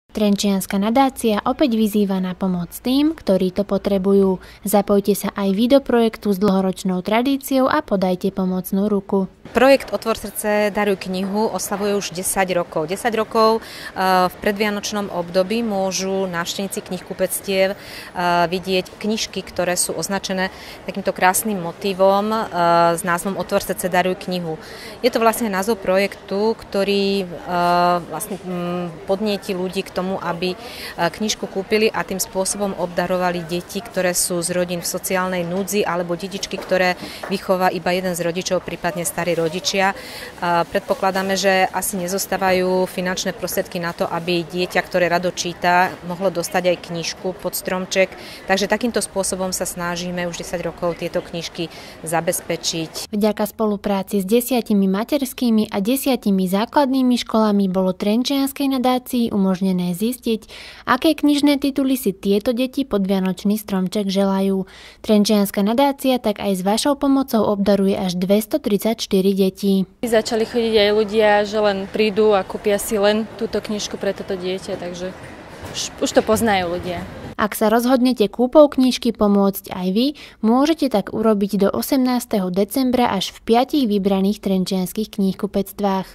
Trenčianska nadácia opäť vyzýva na pomoc tým, ktorí to potrebujú. Zapojte sa aj vy do projektu s dlhoročnou tradíciou a podajte pomocnú ruku. Projekt Otvor srdce, daruj knihu oslavuje už 10 rokov. 10 rokov v predvianočnom období môžu návštevníci knihkupectiev vidieť knižky, ktoré sú označené takýmto krásnym motívom s názvom Otvor srdce, daruj knihu. Je to vlastne názov projektu, ktorý vlastne podnieti ľudí k tomu, aby knižku kúpili a tým spôsobom obdarovali deti, ktoré sú z rodín v sociálnej núdzi alebo detičky, ktoré vychová iba jeden z rodičov, prípadne starí rodičia. Predpokladáme, že asi nezostávajú finančné prostriedky na to, aby dieťa, ktoré rado číta, mohlo dostať aj knižku pod stromček. Takže takýmto spôsobom sa snažíme už 10 rokov tieto knižky zabezpečiť. Vďaka spolupráci s 10 materskými a 10 základnými školami bolo Trenčianskej nadácii umožnené zistiť, aké knižné tituly si tieto deti pod vianočný stromček želajú. Trenčianska nadácia tak aj s vašou pomocou obdaruje až 234 detí. Začali chodiť aj ľudia, že len prídu a kúpia si len túto knižku pre toto dieťa, takže už to poznajú ľudia. Ak sa rozhodnete kúpou knižky pomôcť aj vy, môžete tak urobiť do 18. decembra až v 5 vybraných trenčianskych knihkupectvách.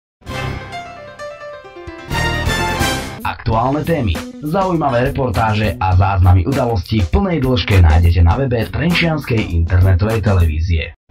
Aktuálne témy, zaujímavé reportáže a záznamy udalostí v plnej dĺžke nájdete na webe Trenčianskej internetovej televízie.